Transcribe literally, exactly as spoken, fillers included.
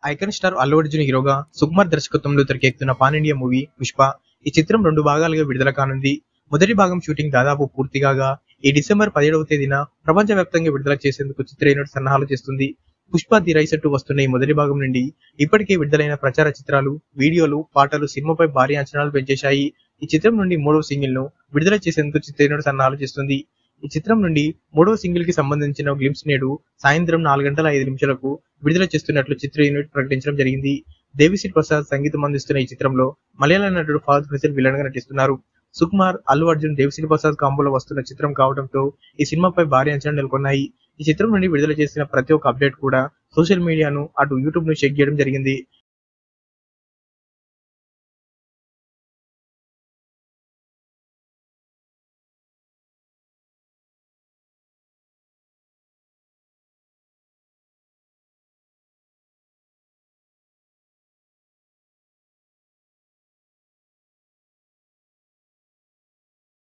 Icon star Allu Arjun హీరోగా సుకుమార్ దర్శకత్వంలో తెరకెక్కుతున్న పాన్ ఇండియా మూవీ పుష్ప. ఈ చిత్రం రెండు భాగాలుగా విడుదల కానుంది. మొదటి భాగం షూటింగ్ దాదాపు పూర్తి కాగా ఈ డిసెంబర్ పదిహేడవ తేదీన ప్రపంచ వ్యాప్తంగా విడుదల చేసేందుకు చిత్ర యూనిట్ సన్నాహాలు చేస్తుంది. పుష్ప ది రైస్ అంటూ వస్తున్న ఈ మొదటి భాగం నుండి ఇప్పటికే విడుదలైన ప్రచార చిత్రాలు, వీడియోలు, పాటలు సినిమాపై భారీ అంచనాలు పెంచేశాయి. ఈ చిత్రం నుండి మూడవ సింగిల్ ను విడుదల చేసేందుకు చిత్ర యూనిట్ సన్నాహాలు చేస్తుంది. ఈ చిత్రం నుండి మూడవ సింగిల్ కి సంబంధించిన గ్లింప్స్ నేడు సాయంత్రం నాలుగు గంటల ఐదు నిమిషాలకు విడుదల చేస్తున్నట్లు చిత్ర యూనిట్ ప్రకటించడం జరిగింది. దేవిశ్రీ ప్రసాద్ సంగీతం అందిస్తున్న ఈ చిత్రంలో మలయాళ నటుడు ఫహద్ ఫాసిల్ విలన్ గా నటిస్తున్నారు. సుకుమార్, అల్లు అర్జున్, దేవిశ్రీ ప్రసాద్ కాంబోలో వస్తున్న చిత్రం కావడంతో ఈ సినిమాపై భారీ అంచనాలు నెలకొన్నాయి. ఈ చిత్రం నుండి విడుదల చేసిన ప్రతి ఒక్క అప్డేట్ కూడా సోషల్ మీడియాను అటు యూట్యూబ్ ను చెక్ చేయడం జరిగింది.